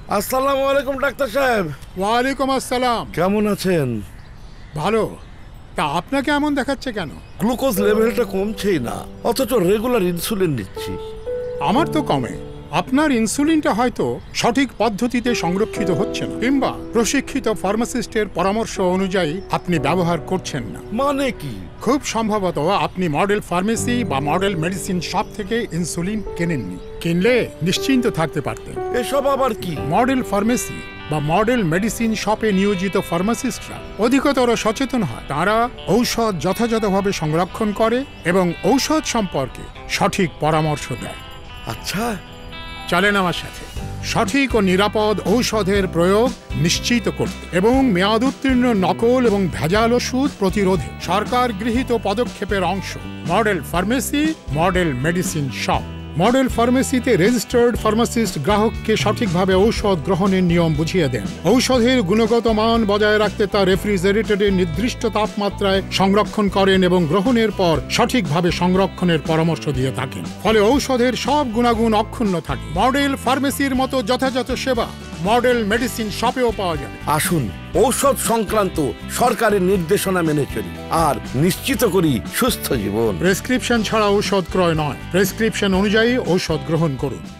আসসালামু আলাইকুম ডাক্তার সাহেব। ওয়ালাইকুম আসসালাম। কেমন আছেন? ভালো। তা আপনাকে এমন দেখাচ্ছে কেন? গ্লুকোজ লেভেলটা কমছেই না, অথচ রেগুলার ইনসুলিন নিচ্ছি। আমার তো কমে। আপনার ইনসুলিনটা হয়তো সঠিক পদ্ধতিতে সংরক্ষিত হচ্ছে না, কিংবা প্রশিক্ষিত ফার্মাসিস্টের পরামর্শ অনুযায়ী আপনি ব্যবহার করছেন না। মানে কি? খুব সম্ভবত আপনি মডেল ফার্মেসি বা মডেল মেডিসিন শপ থেকে ইনসুলিন কেনেননি। কিনলে নিশ্চিন্ত থাকতে পারতেন। এসব আবার কি? মডেল ফার্মেসি বা মডেল মেডিসিন শপে নিয়োজিত ফার্মাসিস্টরা অধিকতর সচেতন হয়। তারা ঔষধ যথাযথভাবে সংরক্ষণ করে এবং ঔষধ সম্পর্কে সঠিক পরামর্শ দেয়। আচ্ছা, চলেন আমার সাথে। সঠিক ও নিরাপদ ঔষধের প্রয়োগ নিশ্চিত করতে এবং মেয়াদ উত্তীর্ণ নকল এবং ভেজাল ওষুধ প্রতিরোধে সরকার গৃহীত পদক্ষেপের অংশ model pharmacy, model medicine shop. Model ফার্মেসিতে রেজিস্টার্ড ফার্মাসিস্ট গ্রাহককে সঠিকভাবে ঔষধ গ্রহণের নিয়ম বুঝিয়ে দেন। ঔষধের গুণগত মান বজায় রাখতে তা রেফ্রিজারেটরে নির্দিষ্ট তাপমাত্রায় সংরক্ষণ করেন এবং গ্রহণের পর সঠিকভাবে সংরক্ষণের পরামর্শ দিয়ে থাকেন। ফলে ঔষধের সব গুণাগুণ অক্ষুণ্ণ থাকে। মডেল ফার্মেসির মতো যথাযথ সেবা মডেল মেডিসিন শপেও পাওয়া যাবে। আসুন ঔষধ সংক্রান্ত সরকারের নির্দেশনা মেনে চলি আর নিশ্চিত করি সুস্থ জীবন। প্রেসক্রিপশন ছাড়া ঔষধ ক্রয় নয়, প্রেসক্রিপশন অনুযায়ী ঔষধ গ্রহণ করুন।